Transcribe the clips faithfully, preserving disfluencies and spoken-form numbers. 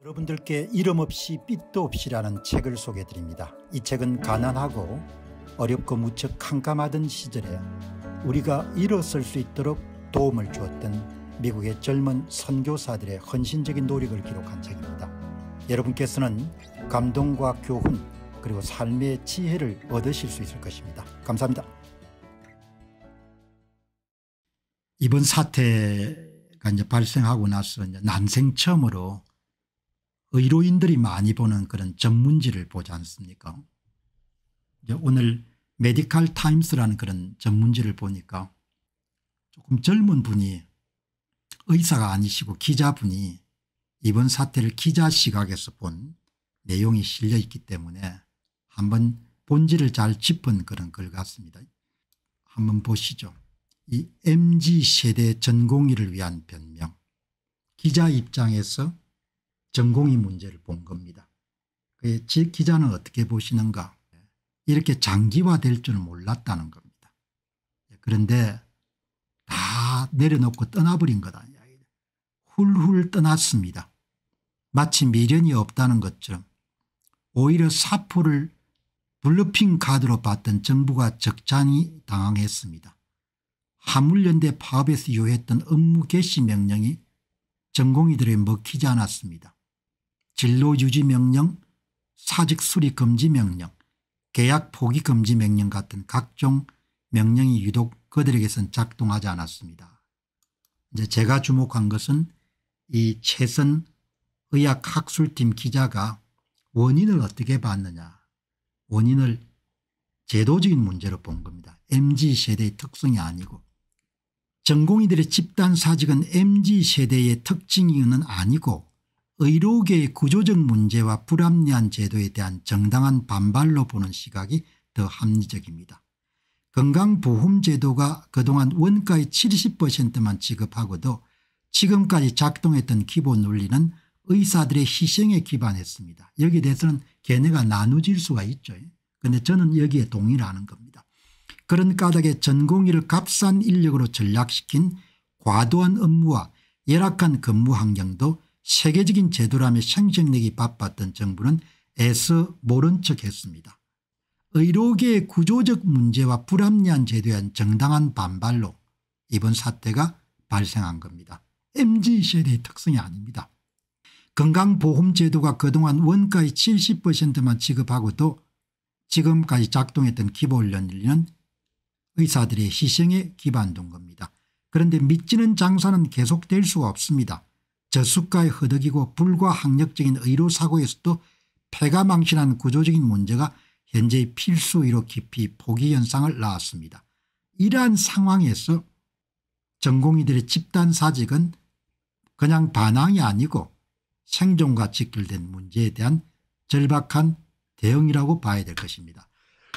여러분들께 이름 없이 빛도 없이라는 책을 소개해 드립니다. 이 책은 가난하고 어렵고 무척 캄캄하던 시절에 우리가 일어설 수 있도록 도움을 주었던 미국의 젊은 선교사들의 헌신적인 노력을 기록한 책입니다. 여러분께서는 감동과 교훈 그리고 삶의 지혜를 얻으실 수 있을 것입니다. 감사합니다. 이번 사태가 이제 발생하고 나서 이제 난생 처음으로 의료인들이 많이 보는 그런 전문지를 보지 않습니까? 이제 오늘 메디컬 타임스라는 그런 전문지를 보니까 조금 젊은 분이 의사가 아니시고 기자분이 이번 사태를 기자 시각에서 본 내용이 실려 있기 때문에 한번 본질을 잘 짚은 그런 글 같습니다. 한번 보시죠. 이 엠지 세대 전공의를 위한 변명. 기자 입장에서 전공의 문제를 본 겁니다. 기자는 어떻게 보시는가. 이렇게 장기화될 줄은 몰랐다는 겁니다. 그런데 다 내려놓고 떠나버린 거다. 훌훌 떠났습니다. 마치 미련이 없다는 것처럼 오히려 사포를 블러핑 카드로 봤던 정부가 적잖이 당황했습니다. 화물연대 파업에서 요했던 업무 개시 명령이 전공의들에 먹히지 않았습니다. 진로 유지 명령, 사직 수리 금지 명령, 계약 포기 금지 명령 같은 각종 명령이 유독 그들에게선 작동하지 않았습니다. 이제 제가 주목한 것은 이 최선 의학학술팀 기자가 원인을 어떻게 봤느냐. 원인을 제도적인 문제로 본 겁니다. 엠지 세대의 특성이 아니고. 전공의들의 집단 사직은 엠지 세대의 특징은 아니고 의료계의 구조적 문제와 불합리한 제도에 대한 정당한 반발로 보는 시각이 더 합리적입니다. 건강보험제도가 그동안 원가의 칠십 퍼센트만 지급하고도 지금까지 작동했던 기본 논리는 의사들의 희생에 기반했습니다. 여기에 대해서는 견해가 나누질 수가 있죠. 그런데 저는 여기에 동의를 하는 겁니다. 그런 까닭에 전공의를 값싼 인력으로 전락시킨 과도한 업무와 열악한 근무 환경도 세계적인 제도라며 생색내기 바빴던 정부는 애써 모른 척했습니다. 의료계의 구조적 문제와 불합리한 제도에 대한 정당한 반발로 이번 사태가 발생한 겁니다. 엠지 세대의 특성이 아닙니다. 건강보험제도가 그동안 원가의 칠십 퍼센트만 지급하고도 지금까지 작동했던 기본 논리는 의사들의 희생에 기반된 겁니다. 그런데 믿지는 장사는 계속될 수가 없습니다. 저수가에 허덕이고 불가항력적인 의료사고에서도 폐가망신한 구조적인 문제가 현재의 필수의료 기피 포기 현상을 낳았습니다. 이러한 상황에서 전공의들의 집단사직은 그냥 반항이 아니고 생존과 직결된 문제에 대한 절박한 대응이라고 봐야 될 것입니다.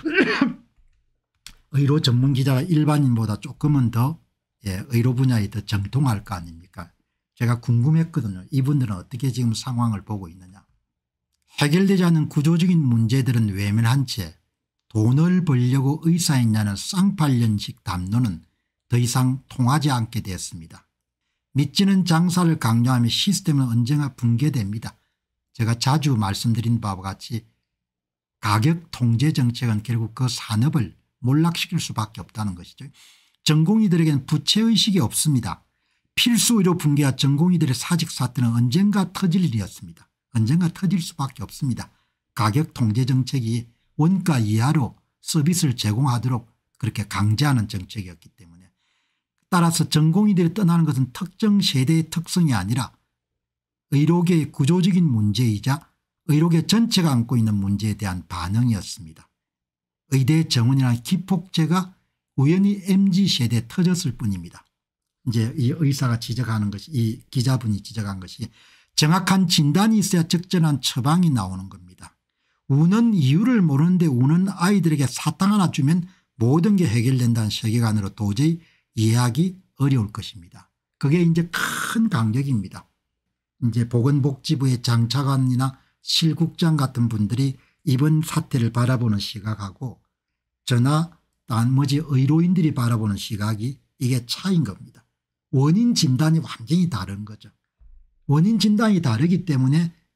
의료 전문기자가 일반인보다 조금은 더 예, 의료 분야에 더 정통할 거 아닙니까? 제가 궁금했거든요. 이분들은 어떻게 지금 상황을 보고 있느냐. 해결되지 않은 구조적인 문제들은 외면한 채 돈을 벌려고 의사했냐는 쌍팔년식 담론은 더 이상 통하지 않게 되었습니다. 믿지는 장사를 강요하며 시스템은 언젠가 붕괴됩니다. 제가 자주 말씀드린 바와 같이 가격 통제 정책은 결국 그 산업을 몰락시킬 수밖에 없다는 것이죠. 전공의들에게는 부채의식이 없습니다. 필수의료 붕괴와 전공의들의 사직 사태는 언젠가 터질 일이었습니다. 언젠가 터질 수밖에 없습니다. 가격 통제 정책이 원가 이하로 서비스를 제공하도록 그렇게 강제하는 정책이었기 때문에 따라서 전공의들이 떠나는 것은 특정 세대의 특성이 아니라 의료계의 구조적인 문제이자 의료계 전체가 안고 있는 문제에 대한 반응이었습니다. 의대 정원이라는 기폭제가 우연히 엠지 세대에 터졌을 뿐입니다. 이제 이 의사가 지적하는 것이 이 기자분이 지적한 것이 정확한 진단이 있어야 적절한 처방이 나오는 겁니다. 우는 이유를 모르는데 우는 아이들에게 사탕 하나 주면 모든 게 해결된다는 세계관으로 도저히 이해하기 어려울 것입니다. 그게 이제 큰 강력입니다. 이제 보건복지부의 장차관이나 실국장 같은 분들이 이번 사태를 바라보는 시각하고 저나 나머지 의료인들이 바라보는 시각이 이게 차이인 겁니다. 원인 진단이 완전히 다른 거죠. 원인 진단이 다르기 때문에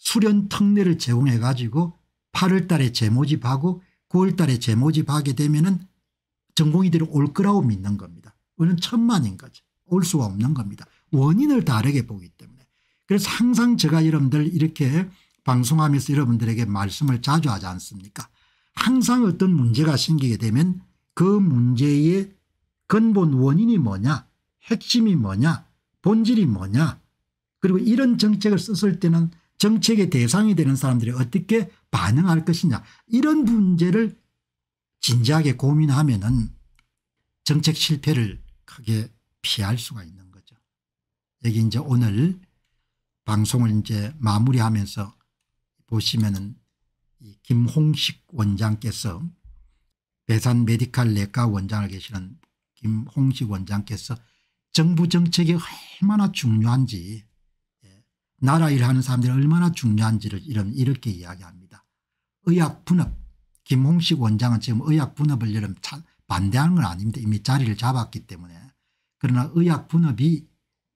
수련 특례를 제공해 가지고 팔월 달에 재모집하고 구월 달에 재모집하게 되면은 전공의들이 올 거라고 믿는 겁니다. 그건 천만인 거죠. 올 수가 없는 겁니다. 원인을 다르게 보기 때문에. 그래서 항상 제가 여러분들 이렇게 방송하면서 여러분들에게 말씀을 자주 하지 않습니까? 항상 어떤 문제가 생기게 되면 그 문제의 근본 원인이 뭐냐, 핵심이 뭐냐, 본질이 뭐냐, 그리고 이런 정책을 썼을 때는 정책의 대상이 되는 사람들이 어떻게 반응할 것이냐, 이런 문제를 진지하게 고민하면은 정책 실패를 크게 피할 수가 있는 거죠. 여기 이제 오늘 방송을 이제 마무리하면서 보시면은 이 김홍식 원장께서 배산 메디칼 내과 원장을 계시는 김홍식 원장께서 정부 정책이 얼마나 중요한지, 나라 일하는 사람들이 얼마나 중요한지를 이런 이렇게 이야기합니다. 의학 분업, 김홍식 원장은 지금 의학 분업을 여러분 반대하는 건 아닙니다. 이미 자리를 잡았기 때문에. 그러나 의학 분업이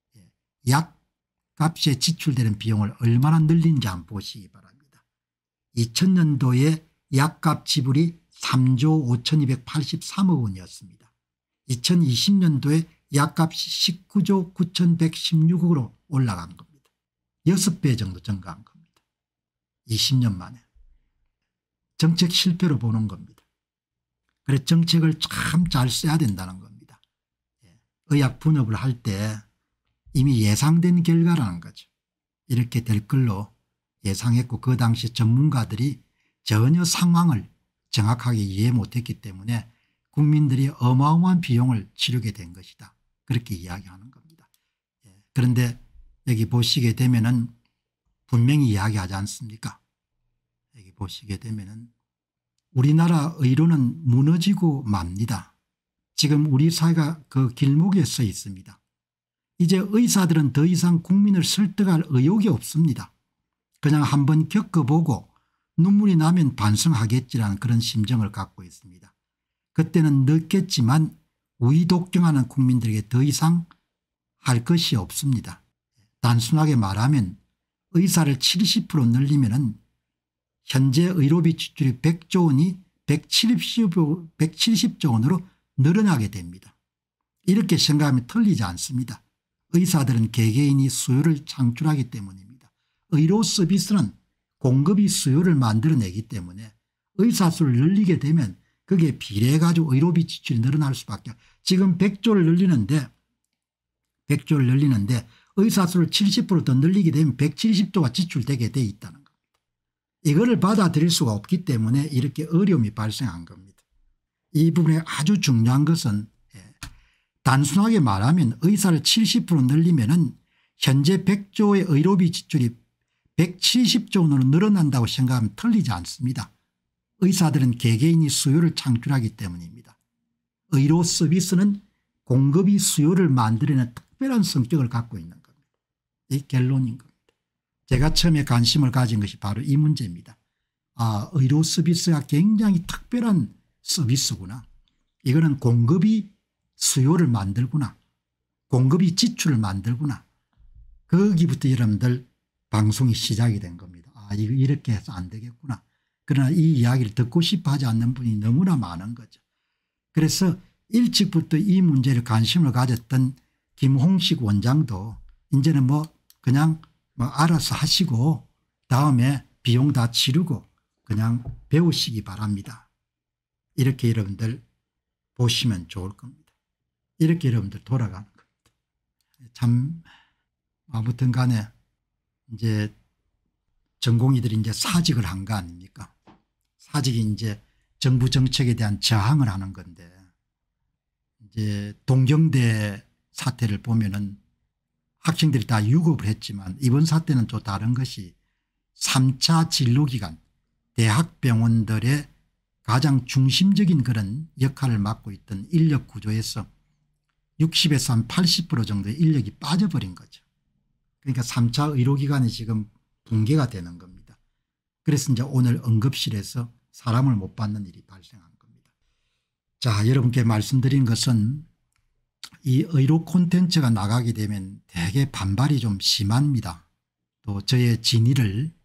약값에 지출되는 비용을 얼마나 늘린지 한번 보시기 바랍니다. 이천 년도에 약값 지불이 삼조 오천이백팔십삼억 원이었습니다. 이천이십 년도에 약값이 십구조 구천백십육억으로 올라간 겁니다. 여섯 배 정도 증가한 겁니다. 이십 년 만에. 정책 실패로 보는 겁니다. 그래서 정책을 참 잘 써야 된다는 겁니다. 의학 분업을 할 때 이미 예상된 결과라는 거죠. 이렇게 될 걸로 예상했고 그 당시 전문가들이 전혀 상황을 정확하게 이해 못했기 때문에 국민들이 어마어마한 비용을 치르게 된 것이다. 그렇게 이야기하는 겁니다. 그런데 여기 보시게 되면은 분명히 이야기하지 않습니까? 여기 보시게 되면은 우리나라 의료는 무너지고 맙니다. 지금 우리 사회가 그 길목에 서 있습니다. 이제 의사들은 더 이상 국민을 설득할 의욕이 없습니다. 그냥 한번 겪어보고 눈물이 나면 반성하겠지라는 그런 심정을 갖고 있습니다. 그때는 늦겠지만 우이독경하는 국민들에게 더 이상 할 것이 없습니다. 단순하게 말하면 의사를 칠십 퍼센트 늘리면은 현재 의료비 지출이 백조 원이 백칠십조 원으로 늘어나게 됩니다. 이렇게 생각하면 틀리지 않습니다. 의사들은 개개인이 수요를 창출하기 때문입니다. 의료 서비스는 공급이 수요를 만들어내기 때문에 의사 수를 늘리게 되면 그게 비례해 가지고 의료비 지출이 늘어날 수밖에. 지금 백조를 늘리는데 백조를 늘리는데 의사 수를 칠십 퍼센트 더 늘리게 되면 백칠십조가 지출되게 돼 있다는 겁니다. 이거를 받아들일 수가 없기 때문에 이렇게 어려움이 발생한 겁니다. 이 부분에 아주 중요한 것은 단순하게 말하면 의사를 칠십 퍼센트 늘리면은 현재 백조의 의료비 지출이 백칠십조 원으로 늘어난다고 생각하면 틀리지 않습니다. 의사들은 개개인이 수요를 창출하기 때문입니다. 의료 서비스는 공급이 수요를 만들어내는 특별한 성격을 갖고 있는 겁니다. 이 결론인 겁니다. 제가 처음에 관심을 가진 것이 바로 이 문제입니다. 아, 의료 서비스가 굉장히 특별한 서비스구나. 이거는 공급이 수요를 만들구나. 공급이 지출을 만들구나. 거기부터 여러분들 방송이 시작이 된 겁니다. 아, 이거 이렇게 해서 안 되겠구나. 그러나 이 이야기를 듣고 싶어 하지 않는 분이 너무나 많은 거죠. 그래서 일찍부터 이 문제를 관심을 가졌던 김홍식 원장도 이제는 뭐 그냥 뭐 알아서 하시고 다음에 비용 다 치르고 그냥 배우시기 바랍니다. 이렇게 여러분들 보시면 좋을 겁니다. 이렇게 여러분들 돌아가는 겁니다. 참 아무튼 간에 이제 전공의들이 이제 사직을 한 거 아닙니까? 사직이 이제 정부 정책에 대한 저항을 하는 건데 이제 동경대 사태를 보면은 학생들이 다 유급을 했지만 이번 사태는 또 다른 것이 삼 차 진료기관 대학병원들의 가장 중심적인 그런 역할을 맡고 있던 인력 구조에서 육십에서 한 팔십 퍼센트 정도의 인력이 빠져버린 거죠. 그러니까 삼 차 의료기관이 지금 붕괴가 되는 겁니다. 그래서 이제 오늘 응급실에서 사람을 못 받는 일이 발생한 겁니다. 자, 여러분께 말씀드린 것은 이 의료 콘텐츠가 나가게 되면 되게 반발이 좀 심합니다. 또 저의 진위를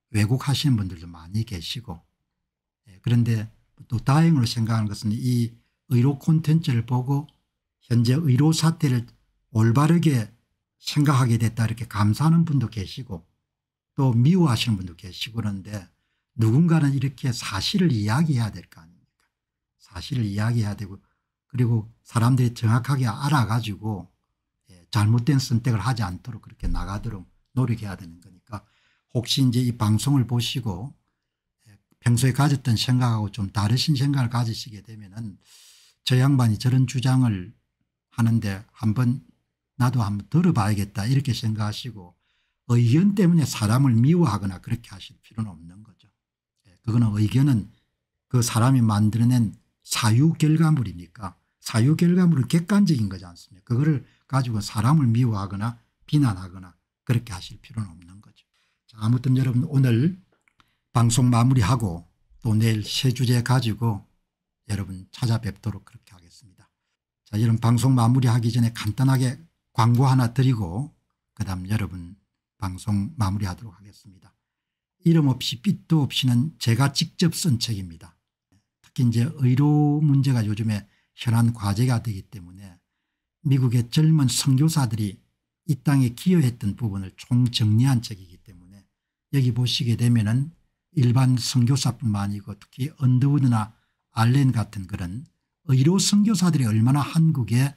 왜곡하시는 분들도 많이 계시고, 그런데 또 다행으로 생각하는 것은 이 의료 콘텐츠를 보고 현재 의료 사태를 올바르게 생각하게 됐다 이렇게 감사하는 분도 계시고 또 미워하시는 분도 계시고, 그런데 누군가는 이렇게 사실을 이야기해야 될 거 아닙니까. 사실을 이야기해야 되고, 그리고 사람들이 정확하게 알아가지고 잘못된 선택을 하지 않도록 그렇게 나가도록 노력해야 되는 거니까, 혹시 이제 이 방송을 보시고 평소에 가졌던 생각하고 좀 다르신 생각을 가지시게 되면은 저 양반이 저런 주장을 하는데 한번 나도 한번 들어봐야겠다 이렇게 생각하시고, 의견 때문에 사람을 미워하거나 그렇게 하실 필요는 없는 거죠. 그거는 의견은 그 사람이 만들어낸 사유 결과물이니까, 사유 결과물은 객관적인 거지 않습니까. 그거를 가지고 사람을 미워하거나 비난하거나 그렇게 하실 필요는 없는 거죠. 자, 아무튼 여러분 오늘 방송 마무리하고 또 내일 새 주제 가지고 여러분 찾아뵙도록 그렇게 하겠습니다. 자, 여러분 방송 마무리하기 전에 간단하게 광고 하나 드리고 그다음 여러분 방송 마무리하도록 하겠습니다. 이름 없이 빛도 없이는 제가 직접 쓴 책입니다. 특히 이제 의료 문제가 요즘에 현안 과제가 되기 때문에 미국의 젊은 선교사들이 이 땅에 기여했던 부분을 총정리한 책이기 때문에 여기 보시게 되면은 일반 선교사뿐만 아니고 특히 언더우드나 알렌 같은 그런 의료 선교사들이 얼마나 한국의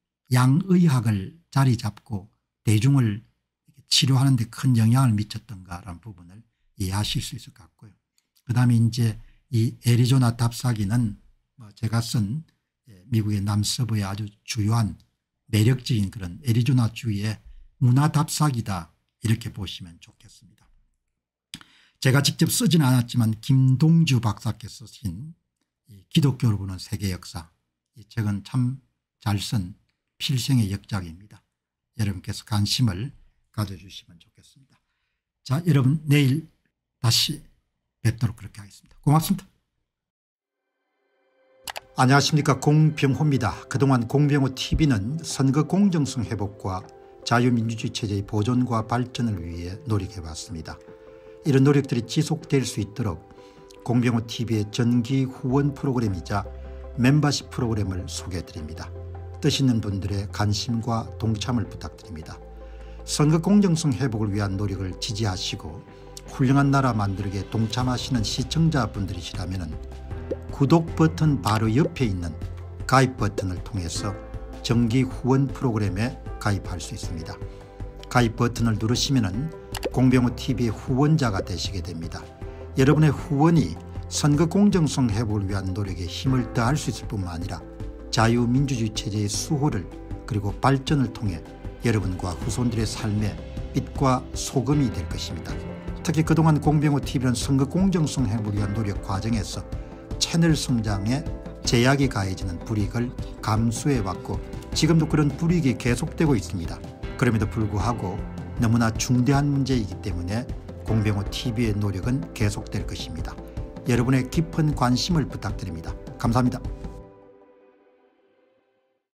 양의학을 자리 잡고 대중을 치료하는 데 큰 영향을 미쳤던가라는 부분을 이해하실 수 있을 것 같고요. 그다음에 이제 이 애리조나 답사기는 제가 쓴 미국의 남서부의 아주 주요한 매력적인 그런 애리조나 주의 문화 답사기다 이렇게 보시면 좋겠습니다. 제가 직접 쓰진 않았지만 김동주 박사께서 쓰신 기독교를 보는 세계 역사, 이 책은 참 잘 쓴 필생의 역작입니다. 여러분께서 관심을 가져주시면 좋겠습니다. 자, 여러분 내일 다시 뵙도록 그렇게 하겠습니다. 고맙습니다. 안녕하십니까, 공병호입니다. 그동안 공병호 티비는 선거 공정성 회복과 자유민주주의 체제의 보존과 발전을 위해 노력해왔습니다. 이런 노력들이 지속될 수 있도록 공병호 티비의 정기 후원 프로그램이자 멤버십 프로그램을 소개해드립니다. 뜻 있는 분들의 관심과 동참을 부탁드립니다. 선거 공정성 회복을 위한 노력을 지지하시고 훌륭한 나라 만들기에 동참하시는 시청자분들이시라면 구독 버튼 바로 옆에 있는 가입 버튼을 통해서 정기 후원 프로그램에 가입할 수 있습니다. 가입 버튼을 누르시면 공병호 티비의 후원자가 되시게 됩니다. 여러분의 후원이 선거 공정성 회복을 위한 노력에 힘을 더할 수 있을 뿐만 아니라 자유민주주의 체제의 수호를 그리고 발전을 통해 여러분과 후손들의 삶에 빛과 소금이 될 것입니다. 특히 그동안 공병호 티비는 선거 공정성 회복을 위한 노력 과정에서 채널 성장에 제약이 가해지는 불이익을 감수해왔고 지금도 그런 불이익이 계속되고 있습니다. 그럼에도 불구하고 너무나 중대한 문제이기 때문에 공병호 티비의 노력은 계속될 것입니다. 여러분의 깊은 관심을 부탁드립니다. 감사합니다.